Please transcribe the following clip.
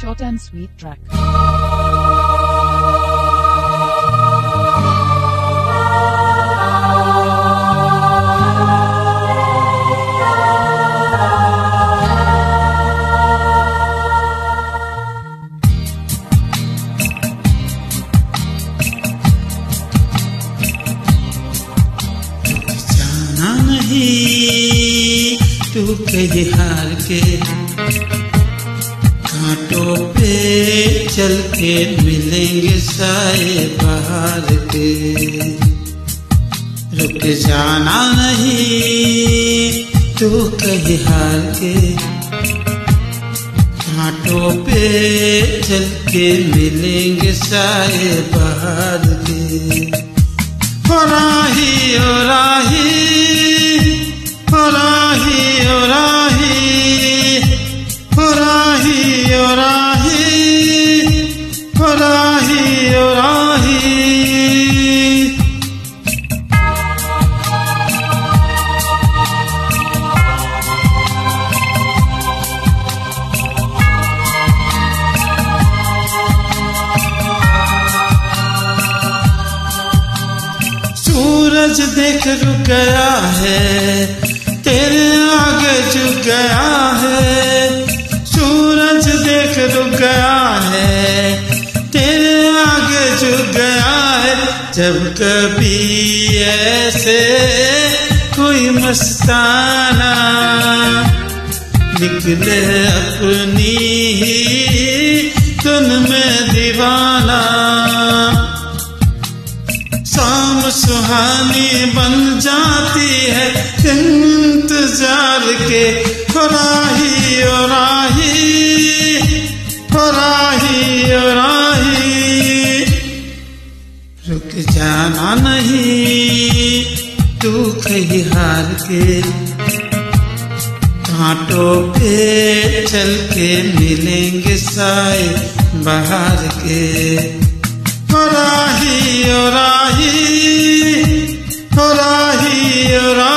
short and sweet track. जाना नहीं तू कहीं हार के, घाटों पे चल के मिलेंगे साए बहार के। रुक जाना नहीं तू कहीं हार के, घाटों पे चल के मिलेंगे साए बहार के। हो राही हो राही हो राही हो राही हो राही हो राही हो राही हो राही। सूरज देख रुक गया है, तेरे आगे झुक गया है। सूरज देख रुक गया है, तेरे आगे झुक गया है। जब कभी ऐसे कोई मस्ताना निकले अपनी ही धुन में दीवाना, शाम सुहानी बन जाती है इंतजार के। हो राही हो राही हो राही हो राही। रुक जाना नहीं तू कहीं हार के, घाटों पे चल के मिलेंगे साए बहार के। हो राही हो राही हो राही हो राही।